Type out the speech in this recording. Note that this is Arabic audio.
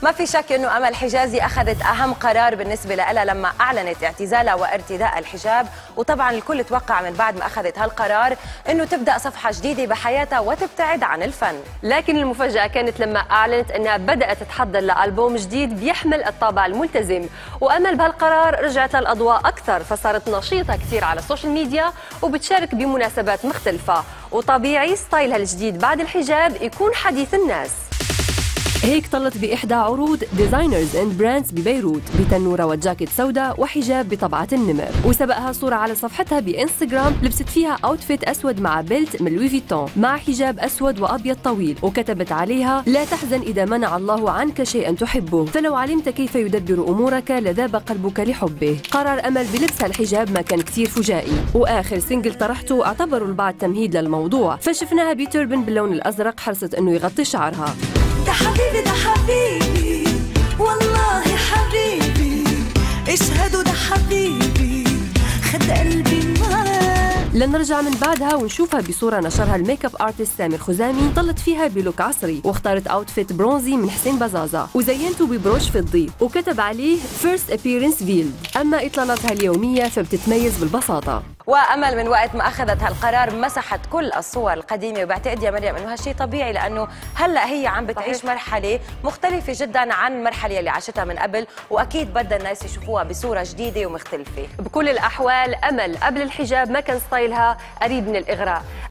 ما في شك انه امل حجازي اخذت اهم قرار بالنسبه لها لما اعلنت اعتزالها وارتداء الحجاب، وطبعا الكل توقع من بعد ما اخذت هالقرار انه تبدا صفحه جديده بحياتها وتبتعد عن الفن. لكن المفاجاه كانت لما اعلنت انها بدات تحضر لالبوم جديد بيحمل الطابع الملتزم، وامل بهالقرار رجعت للاضواء اكثر، فصارت نشيطه كثير على السوشيال ميديا وبتشارك بمناسبات مختلفه، وطبيعي ستايلها الجديد بعد الحجاب يكون حديث الناس. هيك طلت بإحدى عروض ديزاينرز اند براندز ببيروت بتنورة وجاكيت سوداء وحجاب بطبعة النمر، وسبقها صورة على صفحتها بإنستغرام لبست فيها اوتفيت أسود مع بيلت من لوي فيتون مع حجاب أسود وأبيض طويل، وكتبت عليها: لا تحزن إذا منع الله عنك شيئا تحبه، فلو علمت كيف يدبر أمورك لذاب قلبك لحبه. قرار أمل بلبسها الحجاب ما كان كتير فجائي، وآخر سنجل طرحته اعتبروا البعض تمهيد للموضوع، فشفناها بتربن باللون الأزرق حرصت إنه يغطي شعرها. ده حبيبي ده حبيبي والله حبيبي اشهدوا ده حبيبي خد قلبي معاه. لنرجع من بعدها ونشوفها بصورة نشرها الميك اب ارتست سامر خزامي، طلت فيها بلوك عصري واختارت اوتفيت برونزي من حسين بزازة وزينته ببروش فضي وكتب عليه First Appearance Veiled. اما اطلالاتها اليومية فبتتميز بالبساطة. وامل من وقت ما اخذت هالقرار مسحت كل الصور القديمه، وبعتقد يا مريم انه هالشيء طبيعي لانه هلا هي عم بتعيش مرحله مختلفه جدا عن المرحله اللي عاشتها من قبل، واكيد بدها الناس يشوفوها بصوره جديده ومختلفه. بكل الاحوال امل قبل الحجاب ما كان ستايلها قريب من الاغراء،